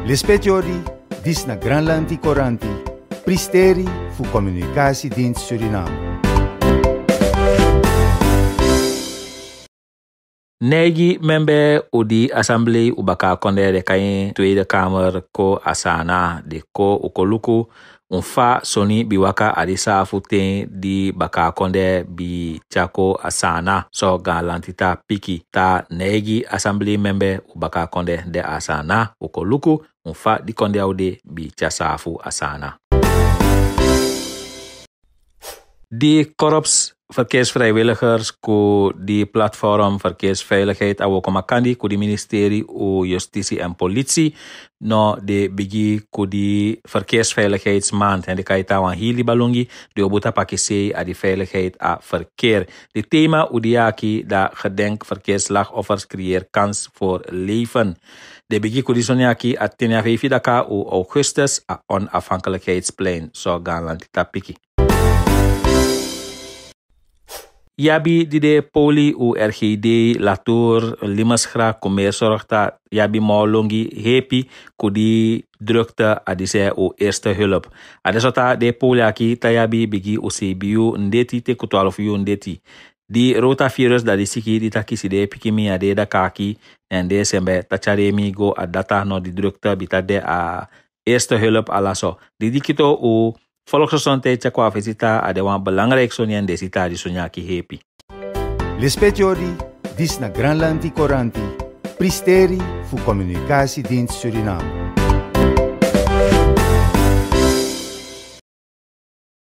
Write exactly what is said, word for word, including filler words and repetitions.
Lispetiori, dis na Granlandi Coranti, Pristeri fu Communicatiedienst Suriname. Negi member udi assembly ubaka konde de kain Tweede Kamer ko asana de ko ukoluku unfa soni biwaka adisa futen di baka konde bi chako asana so galantita piki ta negi assembly member ubaka konde de asana ukoluku unfa di konde aude bi chasafu asana. Die korps verkeersvrijwilligers ko die platform verkeersveiligheid awo komakandi ko die ministerie o justitie en politie no de bigi ko die verkeersveiligheidsmaand en de kaita wan hili balongi de obuta pakise a die veiligheid a verkeer. De thema udiaki da gedenk verkeersslachtoffers creëer kans voor leven. De bigi ko die soniaki a tenia daka o augustus a onafhankelijkheidsplein so gaan tapiki. Yabi di de poli u R G D, Latour, Limasgra, Commerceorgta, yabi maulongi hepi kudi drukte adise u eerste hulp. Adesota de poli aki tayabi bigi u C B U ndeti te twaalf uur ndeti. Di rotavirus da di siki di takisi de pikimi ade da kaki en de sembe tacharemi go a data no di drukte bitade a eerste hulp alaso. Di dikito u volksgezondheid qua visita ada wan belangrijk sonien desita di sonyaki happy. Lispetiori, dis na Granlandi Coranti, Pristeri fu Communicatiedienst Suriname.